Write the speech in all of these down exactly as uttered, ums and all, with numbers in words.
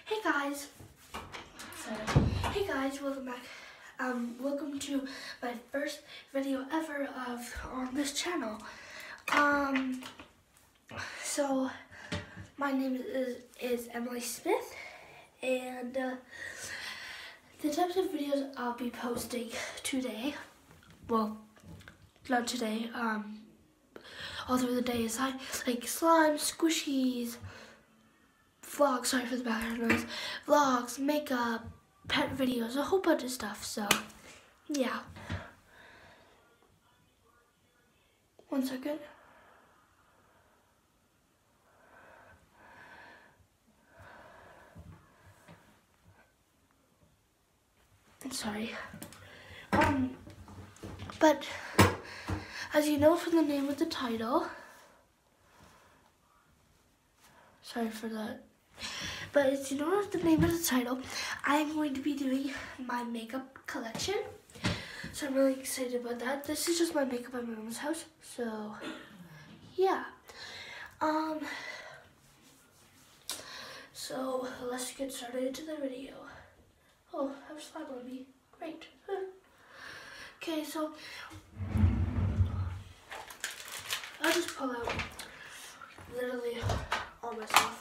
Hey guys, sorry. Hey guys, welcome back. Um, welcome to my first video ever of on this channel. Um, so my name is is Emily Smith, and uh, the types of videos I'll be posting today, well, not today, um, all through the day is like like slime, squishies, vlogs, sorry for the background noise, vlogs, makeup, pet videos, a whole bunch of stuff, so, yeah. One second. I'm sorry. Um, but, as you know from the name of the title, sorry for that. But as you know the name of the title, I'm going to be doing my makeup collection. So I'm really excited about that. This is just my makeup at my mom's house. So yeah. Um so let's get started into the video. Oh, I have slime on me. Great. Okay, so I'll just pull out literally all my stuff.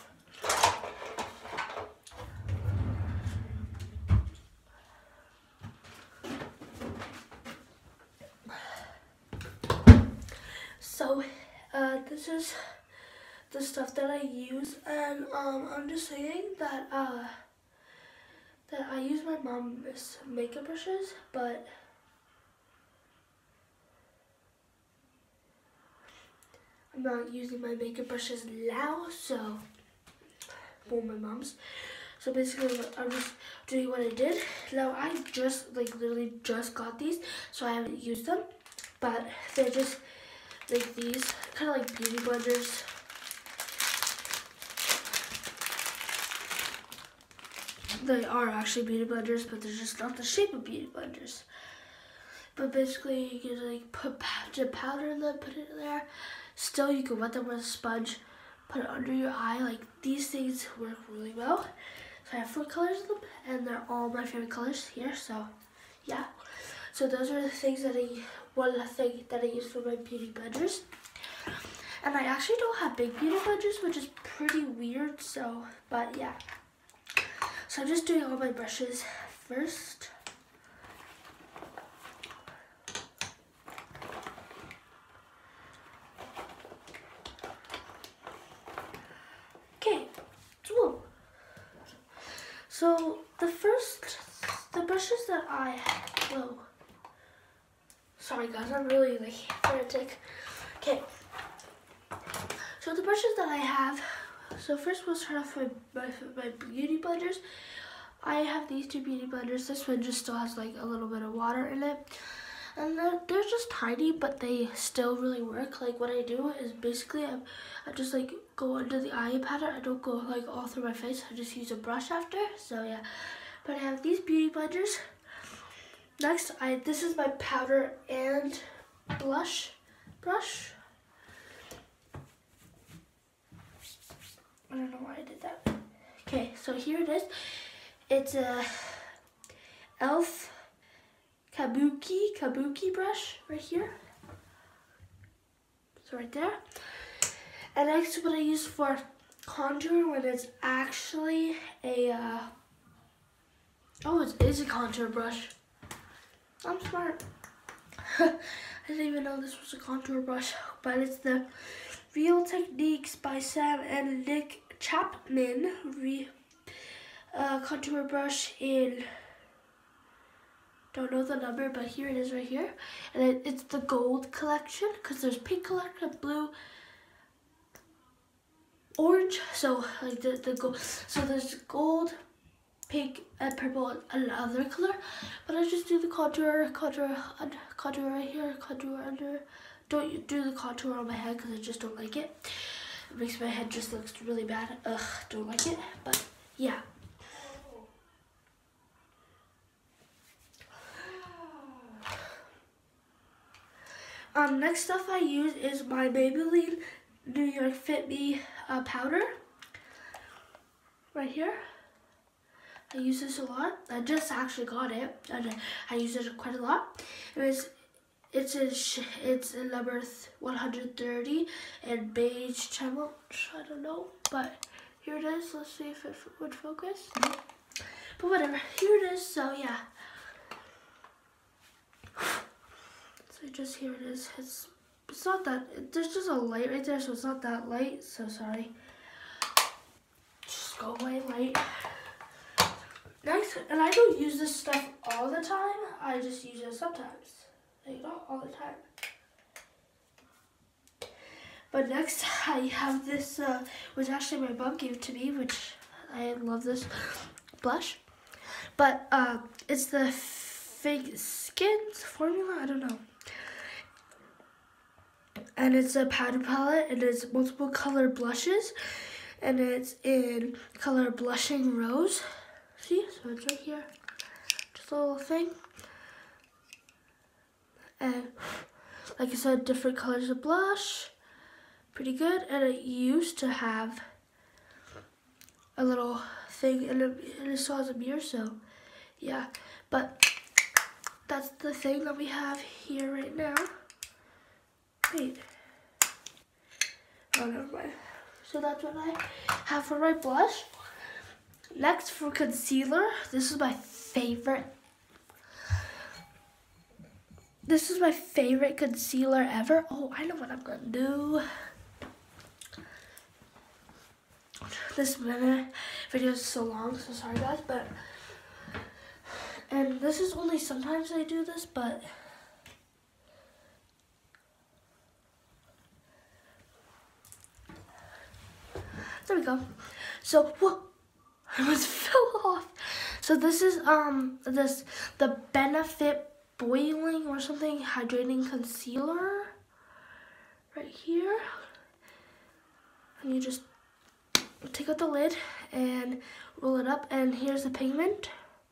So, uh, this is the stuff that I use, and um, I'm just saying that uh, that I use my mom's makeup brushes, but I'm not using my makeup brushes now, so, well, my mom's. So basically, I'm just doing what I did. Now, I just, like, literally just got these, so I haven't used them, but they're just like these, kind of like beauty blenders. They are actually beauty blenders, but they're just not the shape of beauty blenders. But basically, you can like put the powder in them, put it in there. Still, you can wet them with a sponge, put it under your eye. Like, these things work really well. So I have four colors of them, and they're all my favorite colors here. So, yeah. So those are the things that I, one thing that I use for my beauty blenders. And I actually don't have big beauty blenders, which is pretty weird, so, but yeah. So I'm just doing all my brushes first. Okay, so, so the first, the brushes that I, whoa. Sorry guys, I'm really like frantic. Okay, so the brushes that I have, so first we'll start off with my, my beauty blenders. I have these two beauty blenders. This one just still has like a little bit of water in it. And they're, they're just tiny, but they still really work. Like, what I do is basically I, I just like go under the eye pattern. I don't go like all through my face. I just use a brush after, so yeah. But I have these beauty blenders. Next, I this is my powder and blush brush. I don't know why I did that. Okay, so here it is. It's a e l f Kabuki Kabuki brush right here. So right there. And next, what I use for contour when it's actually a uh, oh, it is a contour brush. I'm smart. I didn't even know this was a contour brush, but it's the Real Techniques by Sam and Nick Chapman re, uh, contour brush in, don't know the number, but here it is right here. And it, it's the gold collection, because there's pink collection, blue, orange, so like the, the gold, so there's gold, pink, and purple, and another color. But I just do the contour, contour, under, contour right here, contour under. Don't do the contour on my head because I just don't like it. It makes my head just looks really bad. Ugh, don't like it. But yeah. Um, next stuff I use is my Maybelline New York Fit Me uh, powder. Right here. I use this a lot. I just actually got it, and I use it quite a lot. It was, it's a, it's a number one hundred thirty and beige channel. I don't know, but here it is. Let's see if it would focus. But whatever, here it is. So yeah. So just here it is. It's it's not that. There's just a light right there, so it's not that light. So sorry. Just go away light. Next, and I don't use this stuff all the time. I just use it sometimes. Like not all the time. But next, I have this, uh, which actually my mom gave to me, which I love this blush. But uh, it's the Fake Skins formula. I don't know. And it's a powder palette, and it's multiple color blushes, and it's in color Blushing Rose. See, so it's right here, just a little thing. And like I said, different colors of blush, pretty good. And it used to have a little thing, and it, and it still has a mirror, so yeah. But that's the thing that we have here right now. Wait. Oh, never mind. So that's what I have for my blush. Next, for concealer, this is my favorite. This is my favorite concealer ever. Oh, I know what I'm gonna do. This minute video is so long, so sorry guys, but and this is only sometimes I do this, but there we go. So, whoa, I almost fell off. So this is um this the Benefit Boiling or something hydrating concealer right here. And you just take out the lid and roll it up, and here's the pigment.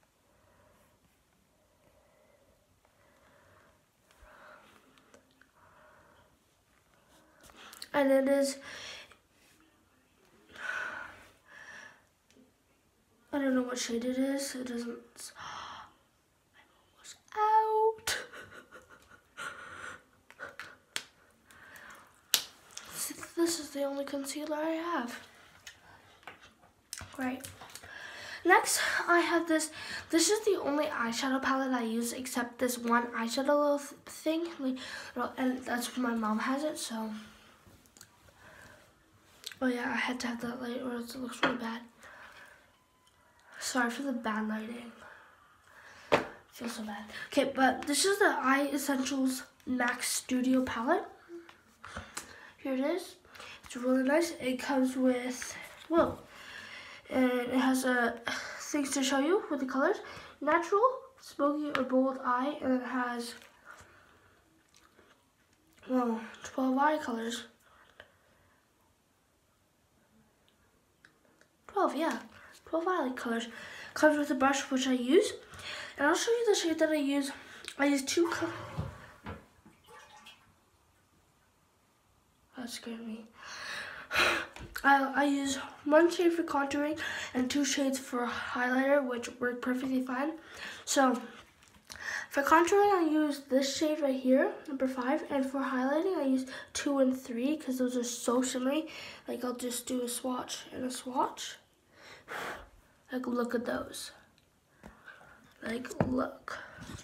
And it is, I don't know what shade it is. It doesn't, I'm almost out. This is the only concealer I have. Right. Next, I have this. This is the only eyeshadow palette I use, except this one eyeshadow thing. And that's my mom has it, so. Oh yeah, I had to have that light or else it looks really bad. Sorry for the bad lighting. I feel so bad. Okay, but this is the Eye Essentials Max Studio palette. Here it is. It's really nice. It comes with, whoa, and it has uh, things to show you with the colors. Natural, smoky, or bold eye, and it has, well, twelve eye colors. twelve, yeah. twelve eyelid colors. Comes with a brush, which I use. And I'll show you the shade that I use. I use two colors. That scared me. I, I use one shade for contouring and two shades for highlighter, which work perfectly fine. So, for contouring, I use this shade right here, number five. And for highlighting, I use two and three because those are so shimmery. Like, I'll just do a swatch and a swatch. Like, look at those. Like, look.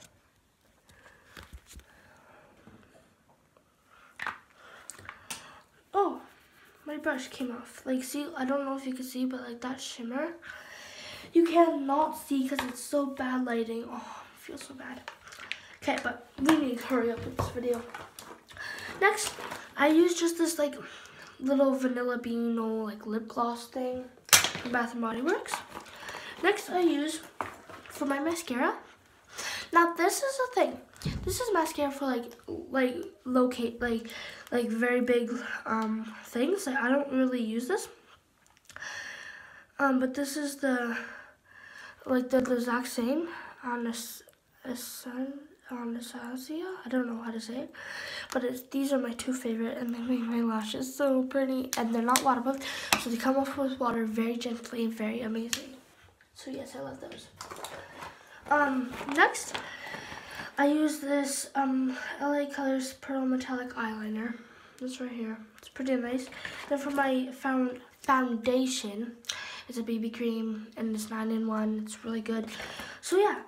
Oh, my brush came off. Like, see, I don't know if you can see, but like that shimmer, you cannot see because it's so bad lighting. Oh, I feel so bad. Okay, but we need to hurry up with this video. Next, I use just this like little Vanilla Bean like lip gloss thing from Bath and Body Works. Next, I use for my mascara. Now, this is a thing. This is mascara for like like locate like like very big um things. Like, I don't really use this. Um, but this is the like the, the exact same on this on Anastasia. I don't know how to say it, but it's, these are my two favorite, and they make my lashes so pretty, and they're not waterproof, so they come off with water very gently and very amazing. So yes, I love those. Um, next, I use this um, L A Colors Pearl Metallic Eyeliner. This right here. It's pretty nice. Then for my found foundation, it's a B B cream and it's nine in one. It's really good. So yeah,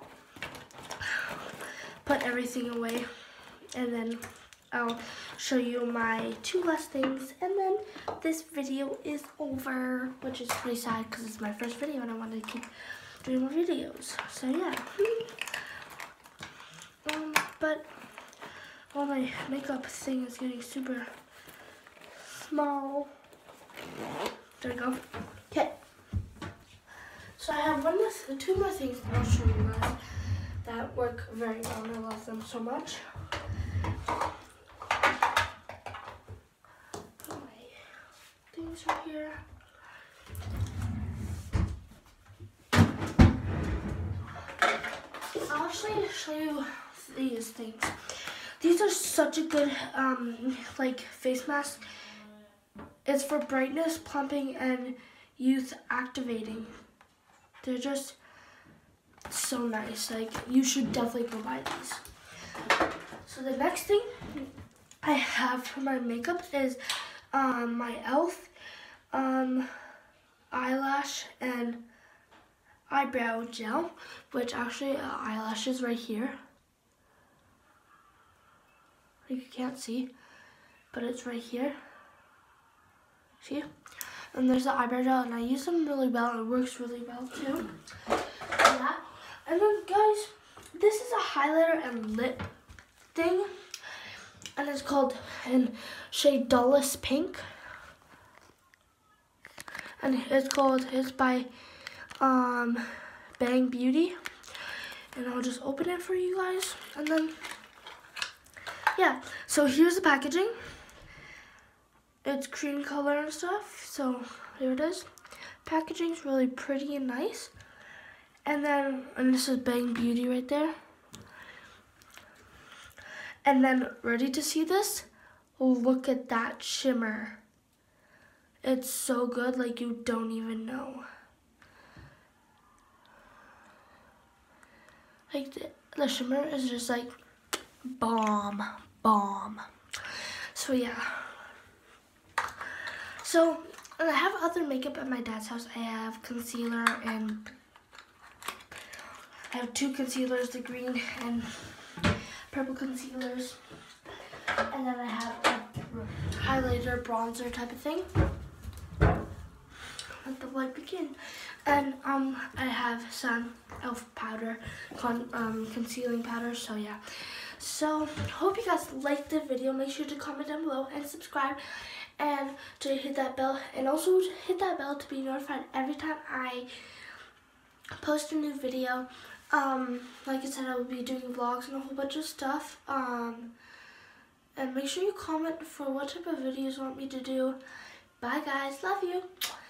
put everything away, and then I'll show you my two last things, and then this video is over, which is pretty sad because it's my first video and I wanted to keep doing more videos. So yeah. Um, but all my makeup thing is getting super small. There we go. Okay. So I have one more, two more things that I'll show you guys that work very well, and I love them so much. Put my things right here. I'll actually show you these things. These are such a good um, like face mask. It's for brightness, plumping, and youth activating. They're just so nice. Like, you should definitely go buy these. So the next thing I have for my makeup is um, my e l f um, eyelash and eyebrow gel, which actually uh, eyelashes right here. You can't see, but it's right here. See? And there's the eyebrow gel, and I use them really well, and it works really well too. Yeah. And then guys, this is a highlighter and lip thing, and it's called in shade Dullest Pink. And it's called, it's by um, Bang Beauty. And I'll just open it for you guys, and then yeah, so here's the packaging. It's cream color and stuff, so here it is. Packaging's really pretty and nice. And then, and this is Bang Beauty right there. And then, ready to see this? Look at that shimmer. It's so good, like you don't even know. Like the, the shimmer is just like bomb, bomb. So yeah. So I have other makeup at my dad's house. I have concealer and I have two concealers, the green and purple concealers. And then I have a highlighter, bronzer type of thing. Let the light begin. And um, I have some e l f powder, con um, concealing powder, so yeah. So, hope you guys liked the video. Make sure to comment down below and subscribe and to hit that bell. And also hit that bell to be notified every time I post a new video. Um, like I said, I will be doing vlogs and a whole bunch of stuff. Um, and make sure you comment for what type of videos you want me to do. Bye guys, love you.